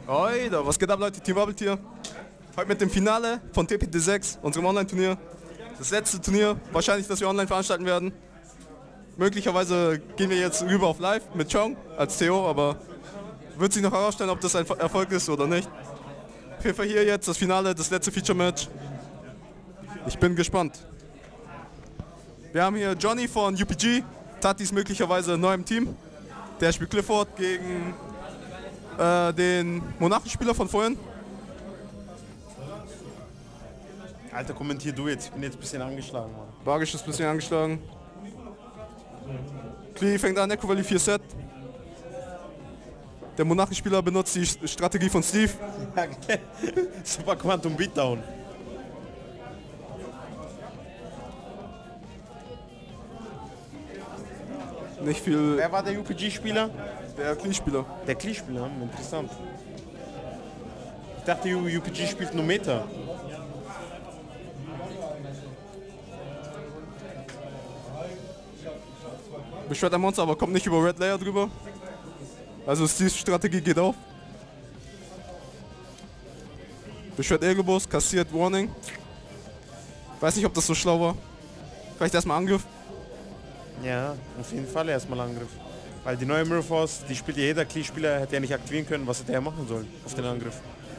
Oida, was geht ab, Leute? Team Bubble hier. Heute mit dem Finale von TPT6, unserem Online-Turnier. Das letzte Turnier, wahrscheinlich, das wir online veranstalten werden. Möglicherweise gehen wir jetzt rüber auf Live mit Chong als Theo, aber wird sich noch herausstellen, ob das ein Erfolg ist oder nicht. Auf jeden Fall hier jetzt das Finale, das letzte Feature-Match. Ich bin gespannt. Wir haben hier Johnny von UPG, Tati ist möglicherweise neu im Team. Der spielt Clifford gegen den Monarchenspieler von vorhin. Alter, kommentier du jetzt, ich bin jetzt ein bisschen angeschlagen, Mann. Bagisch ist ein bisschen angeschlagen. Klee fängt an, Echo Valley 4 Set. Der Monarchenspieler benutzt die Strategie von Steve. Super Quantum Beatdown. Nicht viel. Wer war der UPG-Spieler? Der Klee-Spieler. Der Klee-Spieler, interessant. Ich dachte, UPG spielt nur Meta. Beschwert ein Monster, aber kommt nicht über Red Layer drüber. Also Steve's Strategie geht auf. Beschwert Egelbus, kassiert Warning. Weiß nicht, ob das so schlau war. Vielleicht erstmal Angriff. Ja, auf jeden Fall erstmal Angriff. Weil die neue Mirror Force, die spielt ja jeder Klee-Spieler, hätte ja nicht aktivieren können. Was hätte er machen sollen auf den Angriff?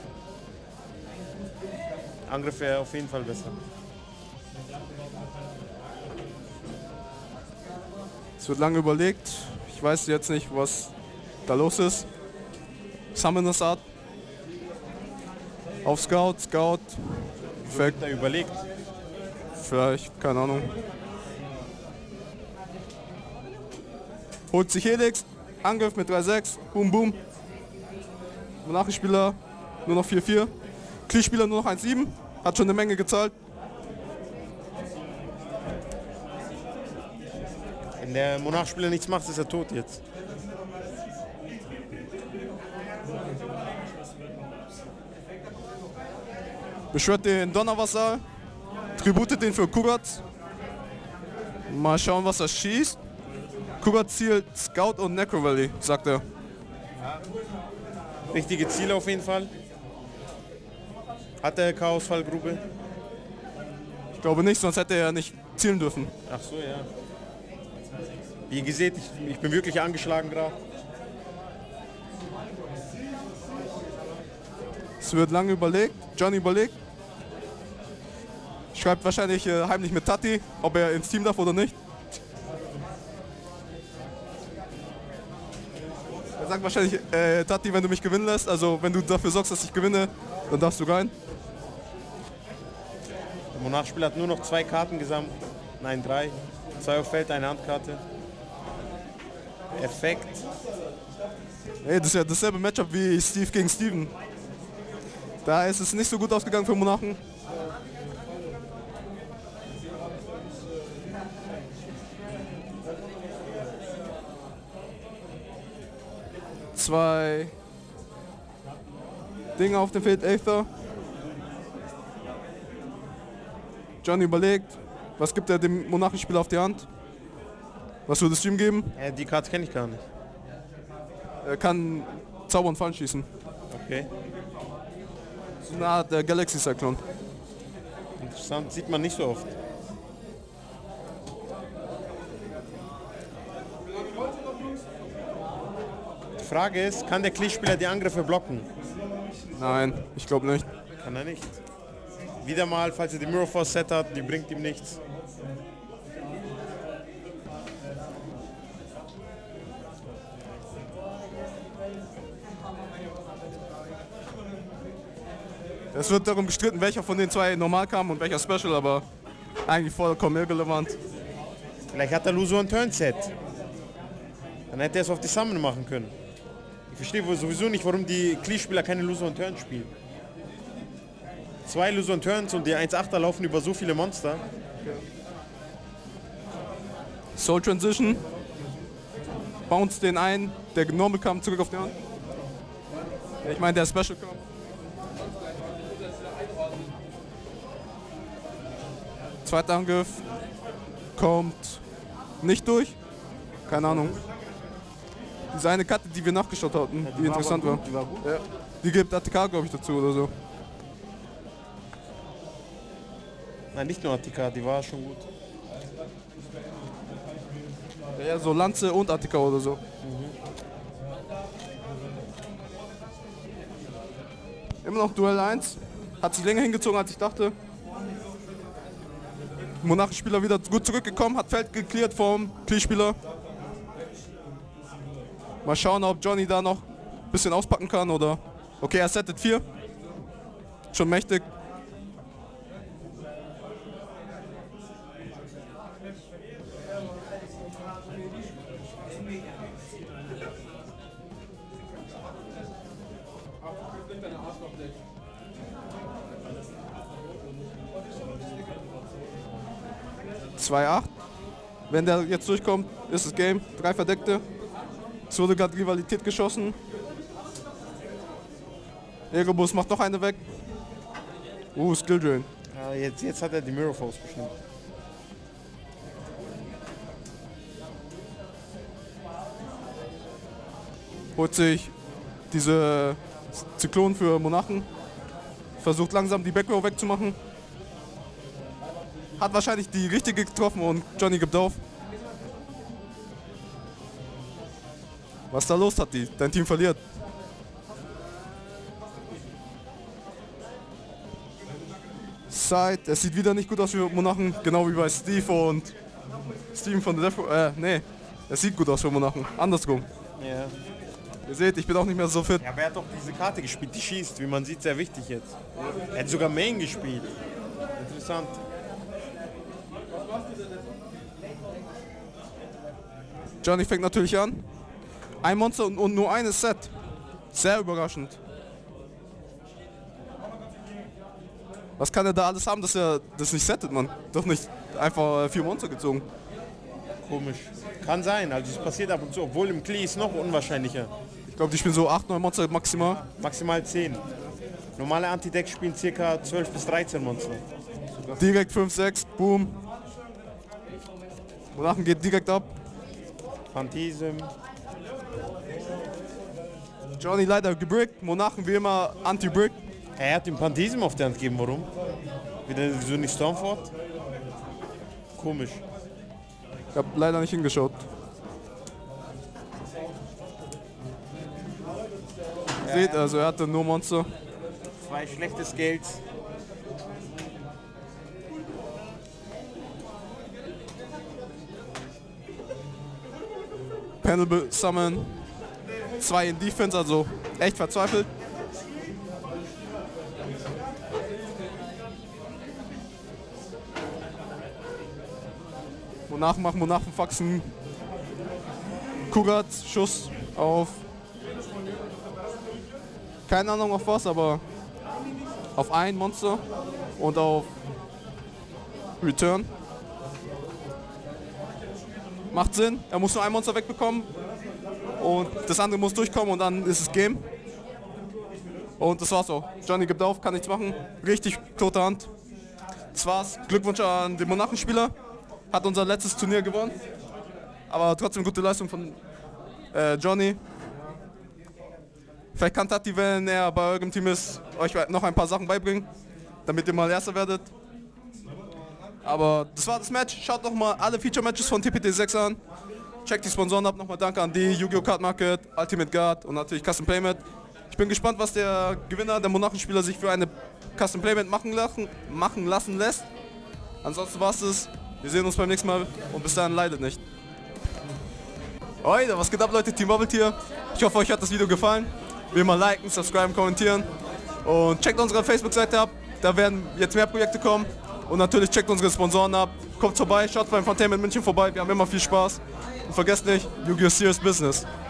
Angriff wäre auf jeden Fall besser. Es wird lange überlegt. Ich weiß jetzt nicht, was da los ist. Summoners Art. Auf Scout. Wird da überlegt. Vielleicht, keine Ahnung. Holt sich Helix. Angriff mit 3-6. Boom, boom. Monarchenspieler nur noch 4-4. Klee-Spieler nur noch 1-7. Hat schon eine Menge gezahlt. Wenn der Monarchspieler nichts macht, ist er tot jetzt. Beschwört den Donnerwasser. Tributet den für Kugat. Mal schauen, was er schießt. Kugat zielt Scout und Necro Valley, sagt er. Richtige Ziele auf jeden Fall. Hat er Chaosfallgrube? Ich glaube nicht, sonst hätte er nicht zielen dürfen. Ach so, ja. Wie ihr seht, ich bin wirklich angeschlagen gerade. Es wird lange überlegt. Johnny überlegt. Schreibt wahrscheinlich heimlich mit Tati, ob er ins Team darf oder nicht. Er sagt wahrscheinlich, Tati, wenn du mich gewinnen lässt, also wenn du dafür sorgst, dass ich gewinne, dann darfst du rein. Der Monarchspieler hat nur noch 2 Karten gesammelt. Nein, 3. 2 auf Feld, eine Handkarte. Effekt. Hey, das ist ja dasselbe Matchup wie Steve gegen Steven. Da ist es nicht so gut ausgegangen für Monarchen. Zwei Dinge auf dem Feld, Aether. Johnny überlegt, was gibt er dem Monarchenspieler auf die Hand? Was würdest du ihm geben? Die Karte kenne ich gar nicht. Er kann Zauber und Fallen schießen. Okay. So eine Art der Galaxy Cyclone. Interessant, sieht man nicht so oft. Die Frage ist, kann der Klee-Spieler die Angriffe blocken? Nein, ich glaube nicht. Kann er nicht. Wieder mal, falls er die Mirror Force Set hat, die bringt ihm nichts. Es wird darum gestritten, welcher von den 2 normal kam und welcher Special, aber eigentlich vollkommen irrelevant. Vielleicht hat er Loser und Turn Set. Dann hätte er es auf die Summon machen können. Ich verstehe sowieso nicht, warum die Klee-Spieler keine Loser und Turns spielen. 2 Loser und Turns und die 1-8er laufen über so viele Monster. Soul Transition. Bounce den ein, der Normal kam zurück auf die Hand. Ich meine, der Special kam. Zweiter Angriff kommt nicht durch. Keine Ahnung. Diese eine Karte, die wir nachgeschaut hatten, die interessant war. Die war gut. Ja. Die gibt ATK, glaube ich, dazu oder so. Nein, nicht nur ATK, die war schon gut. Ja, so Lanze und ATK oder so. Immer noch Duell 1. Hat sich länger hingezogen, als ich dachte. Monarchenspieler wieder gut zurückgekommen, hat Feld geklärt vom Klee-Spieler. Mal schauen, ob Johnny da noch ein bisschen auspacken kann oder... Okay, er settet 4. Schon mächtig. Wenn der jetzt durchkommt, ist es Game. 3 Verdeckte. Es wurde gerade Rivalität geschossen. Erebus macht noch eine weg. Skill Drain. Ja, jetzt hat er die Mirror Force bestimmt. Holt sich diese Zyklon für Monarchen. Versucht langsam die Backrow wegzumachen. Hat wahrscheinlich die richtige getroffen und Johnny gibt auf. Was ist da los, Tati? Dein Team verliert. Side, es sieht wieder nicht gut aus für Monarchen, genau wie bei Steve und Steven von der nee, es sieht gut aus für Monarchen, andersrum. Ja. Ihr seht, ich bin auch nicht mehr so fit. Ja, aber er hat doch diese Karte gespielt, die schießt, wie man sieht, sehr wichtig jetzt. Er hat sogar Main gespielt. Interessant. Johnny fängt natürlich an. Ein Monster und nur eines Set. Sehr überraschend. Was kann er da alles haben, dass er das nicht settet, man? Doch nicht einfach 4 Monster gezogen. Komisch. Kann sein, also es passiert ab und zu, obwohl im Klee ist noch unwahrscheinlicher. Ich glaube, die spielen so 8, 9 Monster maximal. Maximal 10. Normale Antidecks spielen ca. 12 bis 13 Monster. Direkt 5, 6, boom. Monarchen geht direkt ab. Phantasm. Johnny leider gebrickt, Monarchen wie immer anti-brick. Er hat ihm Phantasm auf der Hand gegeben, warum? Wieso nicht Stormfort? Komisch. Ich habe leider nicht hingeschaut. Ja, Seht, also er hatte nur Monster. 2 schlechte Scales. Panel Summon. 2 in Defense, also echt verzweifelt. Monarchen machen, Monarchen faxen. Kugat, Schuss auf. Keine Ahnung auf was, aber auf ein Monster und auf Return. Macht Sinn, er muss nur ein Monster wegbekommen und das andere muss durchkommen und dann ist es Game. Und das war's auch. Johnny gibt auf, kann nichts machen. Richtig tote Hand. Das war's. Glückwunsch an den Monarchenspieler. Hat unser letztes Turnier gewonnen. Aber trotzdem gute Leistung von Johnny. Vielleicht kann Tati, wenn er bei eurem Team ist, euch noch ein paar Sachen beibringen, damit ihr mal Erster werdet. Aber das war das Match. Schaut nochmal alle Feature-Matches von TPT6 an. Checkt die Sponsoren ab. Nochmal danke an die Yu-Gi-Oh! Card Market, Ultimate Guard und natürlich Custom Playmat. Ich bin gespannt, was der Gewinner, der Monarchenspieler, sich für eine Custom Playmat machen lassen lässt. Ansonsten war es das. Wir sehen uns beim nächsten Mal und bis dahin leidet nicht. Oida, was geht ab, Leute? Team Bubble hier. Ich hoffe, euch hat das Video gefallen. Wie immer liken, subscriben, kommentieren und checkt unsere Facebook-Seite ab. Da werden jetzt mehr Projekte kommen. Und natürlich checkt unsere Sponsoren ab. Kommt vorbei, schaut beim Fontainebleau München vorbei. Wir haben immer viel Spaß. Und vergesst nicht, Yu-Gi-Oh! Serious Business.